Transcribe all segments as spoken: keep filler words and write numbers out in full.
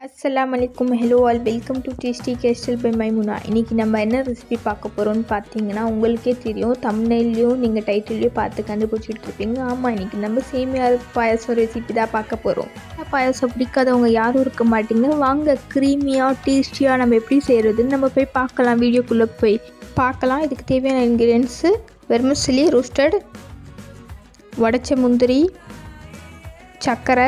அஸ்ஸலாமு அலைக்கும். Hello all, welcome to tasty castle by Maimuna. இன்றைக்கி நம்ம என்ன ரெசிபி பார்க்க போகிறோம்னு பார்த்தீங்கன்னா, உங்களுக்கே தெரியும், தம்ப்நெயிலையும் நீங்கள் டைட்டிலையும் பார்த்து கண்டுபிடிச்சிட்டு இருப்பீங்க. ஆமாம், இன்றைக்கி நம்ம சேமியா பாயாசம் ரெசிபி தான் பார்க்க போகிறோம். பாயாசம் பிடிக்காதவங்க யாரும் இருக்க மாட்டீங்க. வாங்க, க்ரீமியாக டேஸ்டியாக நம்ம எப்படி செய்கிறதுன்னு நம்ம போய் பார்க்கலாம். வீடியோக்குள்ளே போய் பார்க்கலாம். இதுக்கு தேவையான இன்க்ரீடியன்ஸு: வெர்மிசெல்லி ரோஸ்டட், உடைச்ச முந்திரி, சர்க்கரை,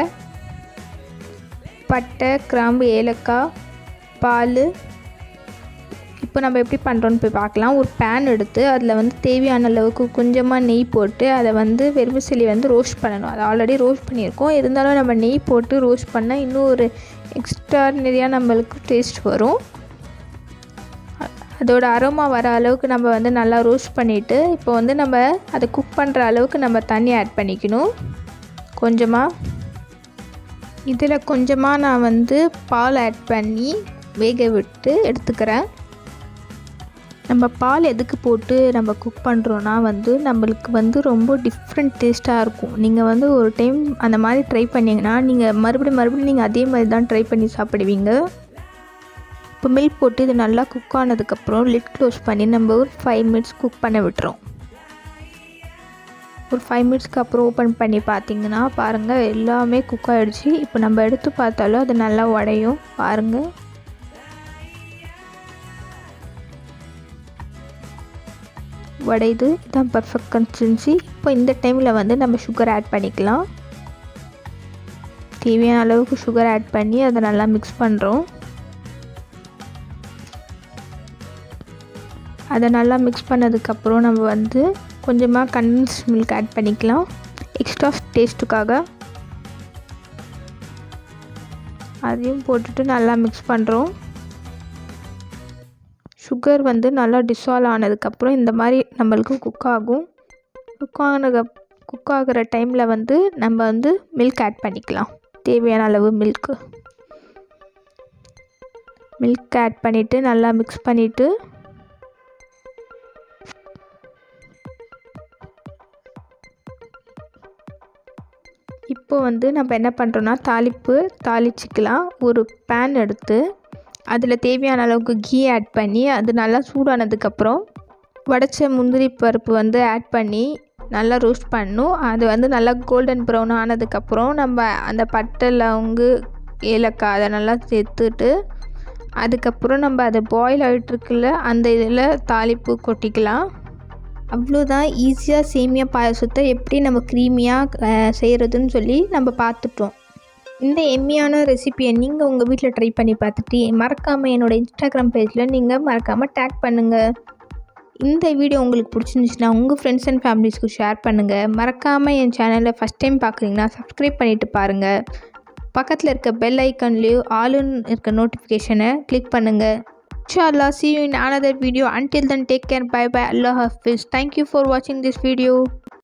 பட்டை, கிராம்பு, ஏலக்காய், பால். இப்போ நம்ம எப்படி பண்ணுறோன்னு போய் பார்க்கலாம். ஒரு பேன் எடுத்து அதில் வந்து தேவையான அளவுக்கு கொஞ்சமாக நெய் போட்டு அதை வந்து வெர்மிசெல்லி வந்து ரோஸ்ட் பண்ணணும். அதை ஆல்ரெடி ரோஸ்ட் பண்ணியிருக்கோம், இருந்தாலும் நம்ம நெய் போட்டு ரோஸ்ட் பண்ணால் இன்னும் ஒரு எக்ஸ்ட்ராடினரியாக நம்மளுக்கு டேஸ்ட் வரும். அதோட அரோமா வர அளவுக்கு நம்ம வந்து நல்லா ரோஸ்ட் பண்ணிவிட்டு, இப்போ வந்து நம்ம அதை குக் பண்ணுற அளவுக்கு நம்ம தண்ணி ஆட் பண்ணிக்கணும். கொஞ்சமாக இதில் கொஞ்சமாக நான் வந்து பால் ஆட் பண்ணி வேக விட்டு எடுத்துக்கிறேன். நம்ம பால் எதுக்கு போட்டு நம்ம குக் பண்ணுறோன்னா வந்து நம்மளுக்கு வந்து ரொம்ப டிஃப்ரெண்ட் டேஸ்ட்டாக இருக்கும். நீங்கள் வந்து ஒரு டைம் அந்த மாதிரி ட்ரை பண்ணிங்கன்னா நீங்கள் மறுபடியும் மறுபடியும் நீங்கள் அதே மாதிரி தான் ட்ரை பண்ணி சாப்பிடுவீங்க. இப்போ மில்க் போட்டு இது நல்லா குக் ஆனதுக்கப்புறம் லிட் க்ளோஸ் பண்ணி நம்ம ஒரு ஃபைவ் மினிட்ஸ் குக் பண்ண விட்டுறோம். ஒரு ஃபைவ் மினிட்ஸ்க்கு அப்புறம் ஓப்பன் பண்ணி பார்த்தீங்கன்னா பாருங்கள், எல்லாமே குக் ஆகிடுச்சு. இப்போ நம்ம எடுத்து பார்த்தாலும் அது நல்லா உடையும். பாருங்கள், உடையுது. இதுதான் பர்ஃபெக்ட் கன்சிஸ்டன்சி. இப்போ இந்த டைமில் வந்து நம்ம சுகர் ஆட் பண்ணிக்கலாம். தேவையான அளவுக்கு சுகர் ஆட் பண்ணி அதை நல்லா மிக்ஸ் பண்ணுறோம். அதை நல்லா மிக்ஸ் பண்ணதுக்கப்புறம் நம்ம வந்து கொஞ்சமாக கண்டென்ஸ் மில்க் ஆட் பண்ணிக்கலாம், எக்ஸ்ட்ரா டேஸ்ட்டுக்காக. அதையும் போட்டுட்டு நல்லா மிக்ஸ் பண்ணுறோம். சுகர் வந்து நல்லா டிசால்வ் ஆனதுக்கப்புறம் இந்த மாதிரி நம்மளுக்கு குக் ஆகும். குக் ஆனது குக் ஆகிற டைமில் வந்து நம்ம வந்து மில்க் ஆட் பண்ணிக்கலாம். தேவையான அளவு மில்க்கு மில்க் ஆட் பண்ணிவிட்டு நல்லா மிக்ஸ் பண்ணிவிட்டு இப்போ வந்து நம்ம என்ன பண்ணுறோன்னா தாளிப்பு தாளிச்சிக்கலாம். ஒரு பேன் எடுத்து அதில் தேவையான அளவுக்கு கீ ஆட் பண்ணி அது நல்லா சூடானதுக்கப்புறம் உடைச்ச முந்திரி பருப்பு வந்து ஆட் பண்ணி நல்லா ரோஸ்ட் பண்ணணும். அது வந்து நல்லா கோல்டன் ப்ரௌன் ஆனதுக்கப்புறம் நம்ம அந்த பட்டை, லவங்கு, ஏலக்காய் அதை நல்லா சேர்த்துட்டு அதுக்கப்புறம் நம்ம அதை பாயில் ஆகிட்டுருக்குல்ல அந்த இதில் தாளிப்பு கொட்டிக்கலாம். அவ்வளோதான், ஈஸியாக சேமியா பாயாசத்தை எப்படி நம்ம க்ரீமியாக செய்கிறதுன்னு சொல்லி நம்ம பார்த்துட்டோம். இந்த எம்மியான ரெசிபியை நீங்கள் உங்கள் வீட்டில் ட்ரை பண்ணி பார்த்துட்டு மறக்காமல் என்னோடய இன்ஸ்டாகிராம் பேஜில் நீங்கள் மறக்காமல் டேக் பண்ணுங்கள். இந்த வீடியோ உங்களுக்கு பிடிச்சிருந்துச்சுன்னா உங்கள் ஃப்ரெண்ட்ஸ் அண்ட் ஃபேமிலிஸ்க்கு ஷேர் பண்ணுங்கள். மறக்காமல் என் சேனலை ஃபஸ்ட் டைம் பார்க்குறீங்கன்னா சப்ஸ்கிரைப் பண்ணிவிட்டு பாருங்கள். பக்கத்தில் இருக்க பெல் ஐக்கன்லேயும் ஆளுன்னு இருக்க நோட்டிஃபிகேஷனை கிளிக் பண்ணுங்கள். Inshallah, see you in another video. Until then, take care. Bye bye. Allah Hafiz. Thank you for watching this video.